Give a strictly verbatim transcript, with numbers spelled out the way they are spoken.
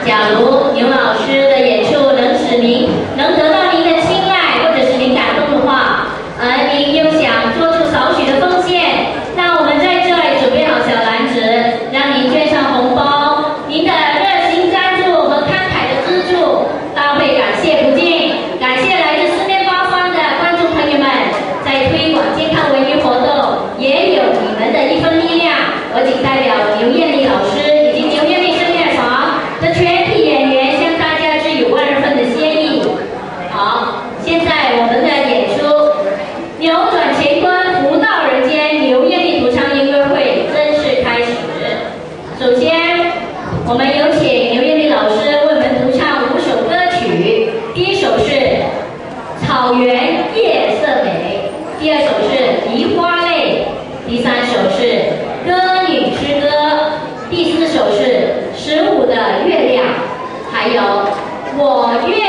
假如牛老师的演出能使您能得到您的青睐，或者是您感动的话，而您又想做出少许的奉献，那我们在这里准备好小篮子，让您捐上红包。您的热心赞助和慷慨的资助，大会感谢不尽。感谢来自四面八方的观众朋友们，在推广健康文娱活动也有你们的一份力量。我仅代表刘艳丽老师以及牛艳丽声乐团的全体演员，向大家致以万份的谢意。好，现在我们的演出《扭转乾坤，福到人间》刘艳丽独唱音乐会正式开始。首先，我们有请刘艳丽老师为我们独唱五首歌曲。第一首是《草原夜色美》，第二首是《梨花泪》，第三首是《歌女之歌》，第四首是《十五的月亮》，还有《我愿》。